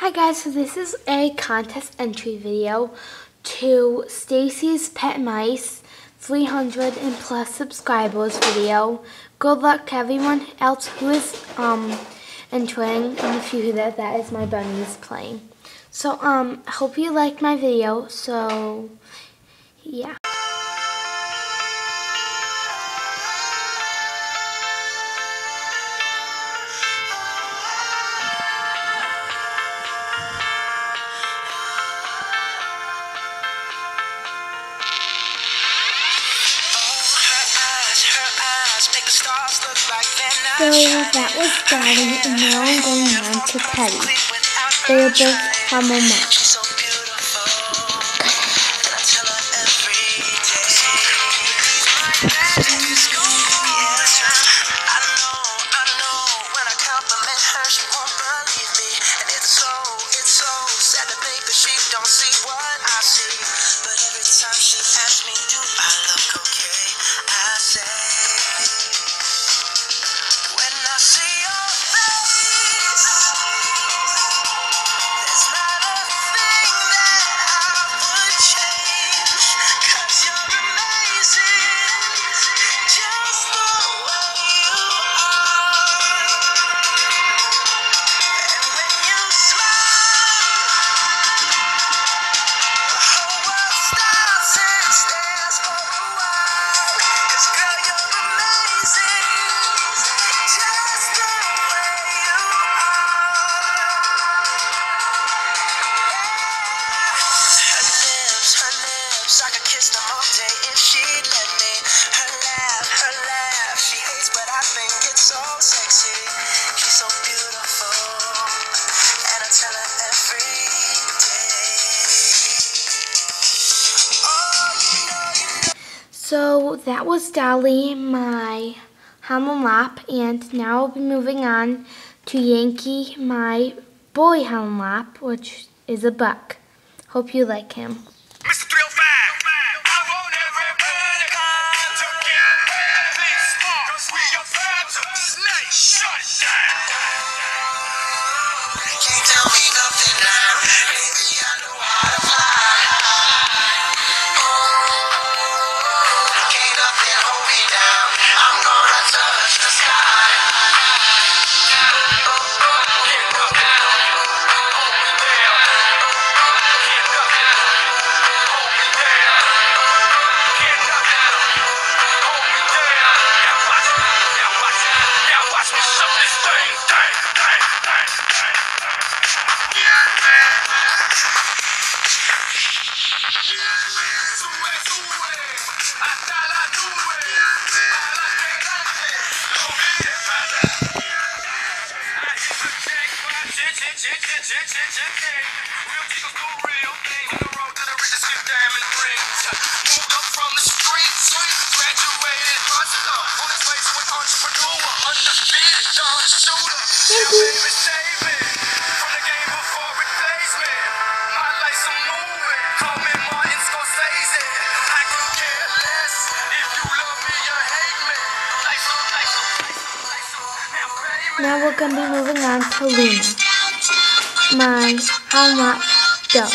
Hi guys, so this is a contest entry video to Staceyspetmice 300 and plus subscribers video. Good luck to everyone else who is entering, and if you hear that, that is my bunnies playing. So I hope you liked my video, so yeah. So that was Daddy, and now I'm going on to Teddy. They are both Hammer Much. So that was Dolly, my Hammer Lap, and now I'll be moving on to Yankee, my boy Hammer Lap, which is a buck. Hope you like him. Mr. 305, I want everybody to get ready, 'cause we about to snake shut it down. Can't tell me nothing now, baby, I know how to fly. Can't nothing hold me down, I'm gonna touch the sky. Now we're going to be moving on to Luna, my Hammer Dog.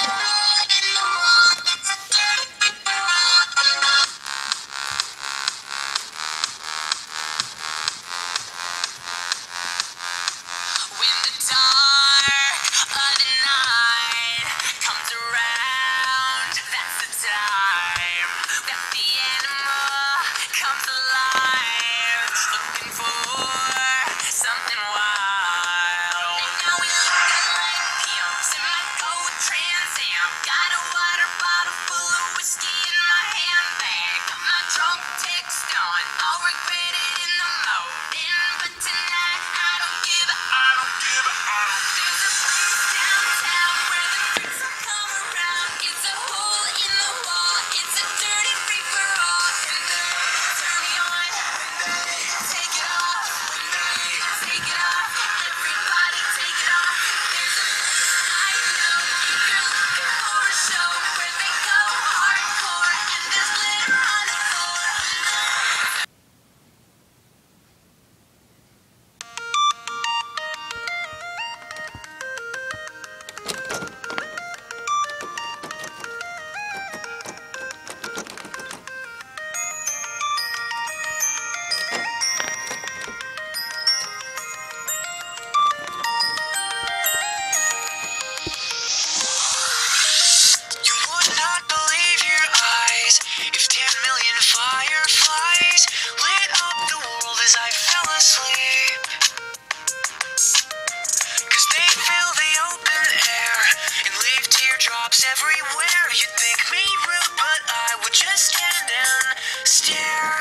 everywhere. You'd think me rude, but I would just stand and stare.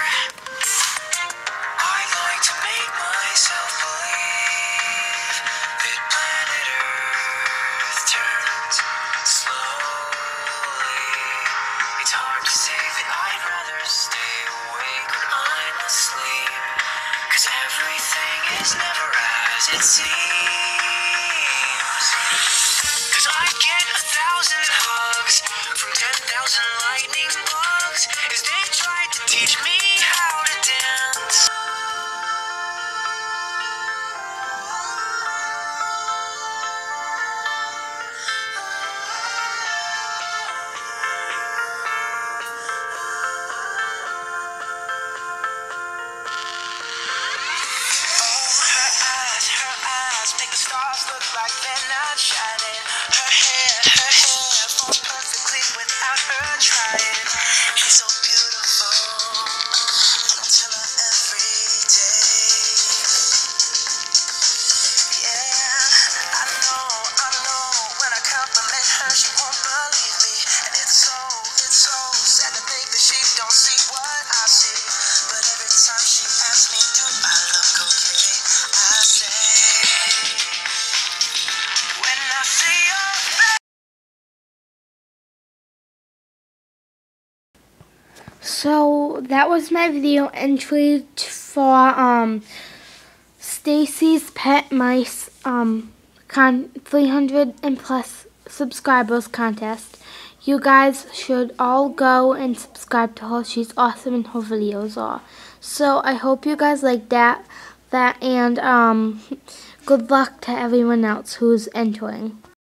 I like to make myself believe that planet Earth turns slowly. It's hard to say that I'd rather stay awake when I'm asleep, 'cause everything is never as it seems. 'Cause I get 1,000 hugs from 10,000 lightning bugs as they tried to teach me how to dance. Her eyes make the stars look like they're not shining. Her hair falls perfectly without her trying. She's so beautiful, I tell her every day. Yeah, I know, when I compliment her, she won't believe me. And it's so sad to think that she don't see what I see. But every time she asks me, do I look okay? I say, when I see your face. So that was my video entry for Staceyspetmice 300 and plus subscribers contest. You guys should all go and subscribe to her. She's awesome and her videos are. So I hope you guys like that and good luck to everyone else who's entering.